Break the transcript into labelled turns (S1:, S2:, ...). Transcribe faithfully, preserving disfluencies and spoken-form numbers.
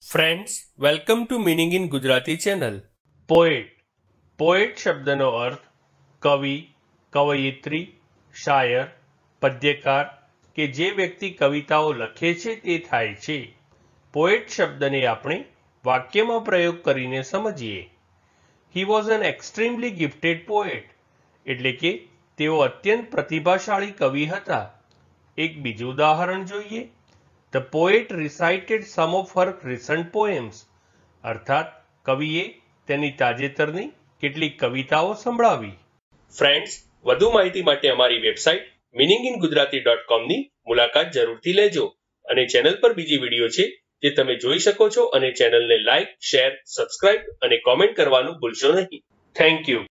S1: Friends, welcome to meaning in Gujarati channel. Poet. Poet શબ્દનો અર્થ કવિ, કવયિત્રી, શાયર, પદ્યકાર કે જે વ્યક્તિ કવિતાઓ લખે છે તે થાય છે. પોએટ શબ્દને આપણે વાક્યમાં પ્રયોગ કરીને સમજીએ. He was an extremely gifted poet, એટલે કે તેઓ અત્યંત પ્રતિભાશાળી કવિ હતા. એક બીજું ઉદાહરણ જોઈએ. The poet recited some of her recent poems. અર્થાત કવિએ તેની તાજેતરની કેટલીક કવિતાઓ સંભળાવી. ફ્રેન્ડ્સ, વધુ માહિતી માટે અમારી website meaning in Gujarati dot com ની મુલાકાત જરૂરથી લેજો અને ચેનલ પર બીજી વિડીયો છે જે તમે જોઈ શકો છો અને ચેનલને લાઇક, શેર, સબસ્ક્રાઇબ અને કોમેન્ટ કરવાનું ભૂલશો નહીં. Thank you.